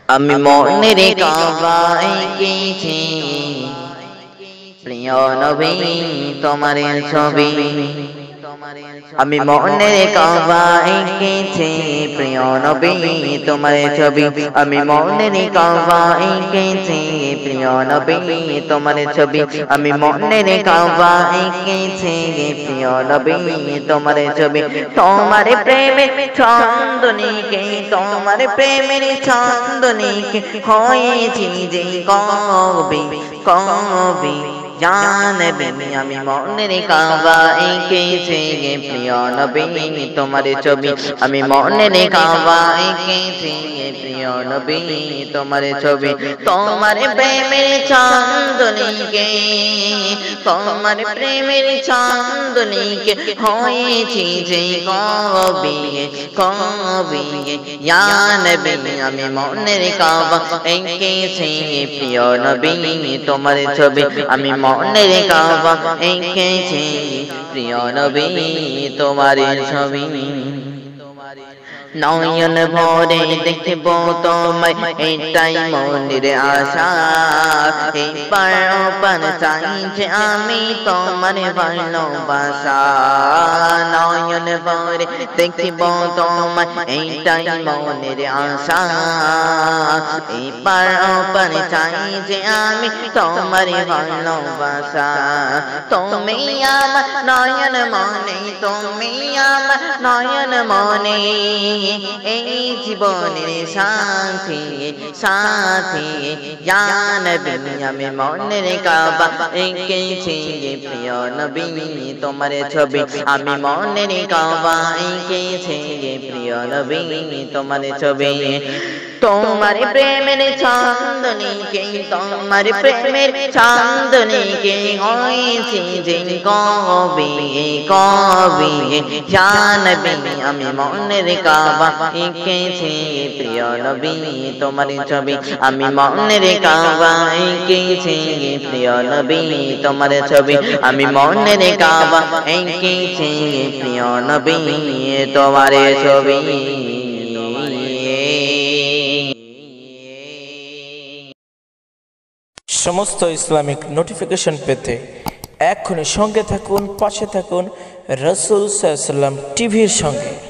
আমি মনের কাবায় এঁকেছি প্রিয় নবী তোমার ছবি। আমি মনের কাবায় এঁকেছি প্রিয় নবী তোমার ছবি। আমি মনের কাবায় এঁকেছি প্রিয় নবী তোমার ছবি। আমি মনের কাবায় এঁকেছি প্রিয় নবী তোমার ছবি। তোমার প্রেমের চাঁদনীকে, তোমার প্রেমের চাঁদনীকে হয়েছি যে কবি কবি জানবি। আমি মনের কাবা এঁকেছি প্রিয় নবী তোমার ছবি। আমি মনের কাবা এঁকেছি প্রিয় নবী তোমার ছবি। তোমার প্রেমের চাঁদনীকে, তোমার প্রেমের চাঁদনীকে হয়েছি যে কবি কবি জানবি। আমি মনের কাবা এঁকেছি প্রিয় নবী তোমার ছবি। আমি মনের কাবা এঁকেছি প্রিয় নবী তোমার ছবি। নয়ন ভরে দেখব তোমায় এটাই মনের আশা। এবার ওপার চাইছে আমি তোমার ভালোবাসা। নয়ন ভরে দেখব তোমায় এটাই মনের আশা। এবার ওপার চাইছে আমি তোমার ভালোবাসা। তুমি আমার নয়ন মনে, তুমি আমার নয়ন মনে, এই জীবনের সাথী সাথী জানবি। আমি মনের কাবা এঁকেছি প্রিয় নবী তোমার ছবি। আমি মনের কাবা এঁকেছি প্রিয় নবী তোমার ছবি। তোমার প্রেমের চাঁদনীকে, তোমার প্রেমের চাঁদনীকে হয়েছি যে কবি কবি জানবি। আমি মনের কাবা এঁকেছি প্রিয় নবী তোমার ছবি। আমি মনের কাবা এঁকেছি প্রিয় নবী তোমার ছবি। আমি মনের কাবা এঁকেছি প্রিয় নবী তোমার ছবি। সমস্ত ইসলামিক নোটিফিকেশন পেতে এখনই সঙ্গে থাকুন, পাশে থাকুন রাসূল সাল্লাল্লাহু আলাইহি ওয়াসাল্লাম টিভির সঙ্গে।